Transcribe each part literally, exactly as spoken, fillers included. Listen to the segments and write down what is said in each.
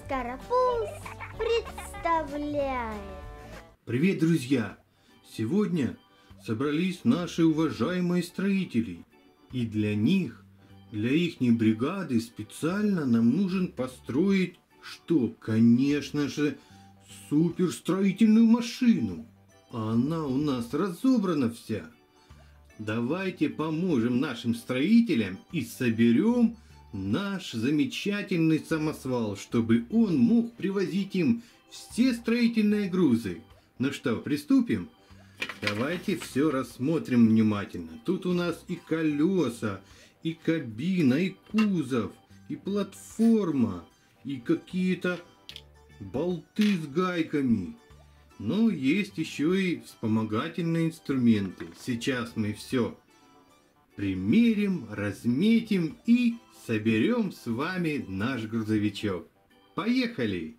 Карапуз представляет. Привет, друзья! Сегодня собрались наши уважаемые строители. И для них, для ихней бригады специально нам нужен построить, что, конечно же, суперстроительную машину. А она у нас разобрана вся. Давайте поможем нашим строителям и соберем наш замечательный самосвал, чтобы он мог привозить им все строительные грузы. Ну что, приступим? Давайте все рассмотрим внимательно. Тут у нас и колеса, и кабина, и кузов, и платформа, и какие-то болты с гайками. Но есть еще и вспомогательные инструменты. Сейчас мы все примерим, разметим и соберем с вами наш грузовичок. Поехали!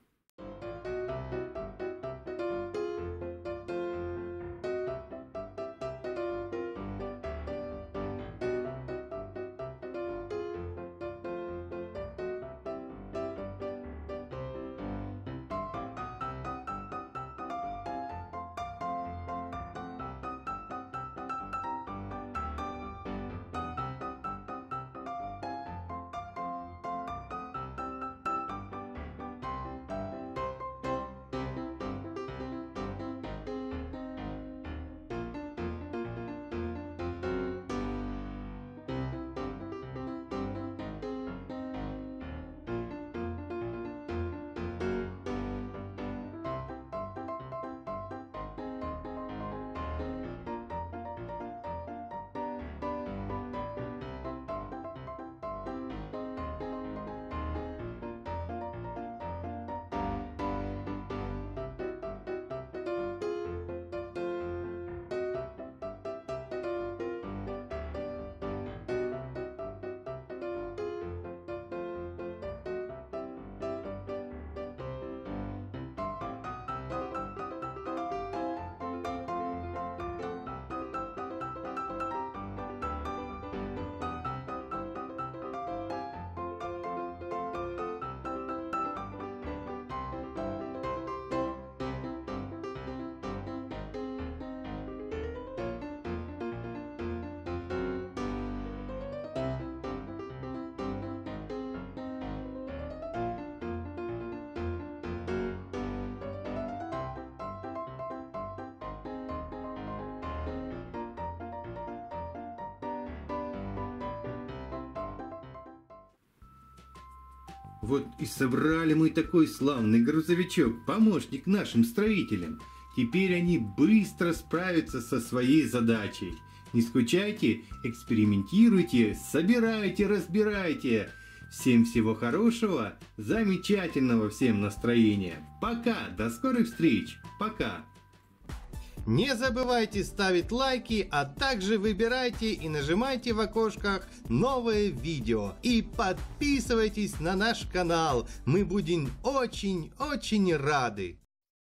Вот и собрали мы такой славный грузовичок, помощник нашим строителям. Теперь они быстро справятся со своей задачей. Не скучайте, экспериментируйте, собирайте, разбирайте. Всем всего хорошего, замечательного всем настроения. Пока, до скорых встреч, пока. Не забывайте ставить лайки, а также выбирайте и нажимайте в окошках новые видео. И подписывайтесь на наш канал, мы будем очень-очень рады.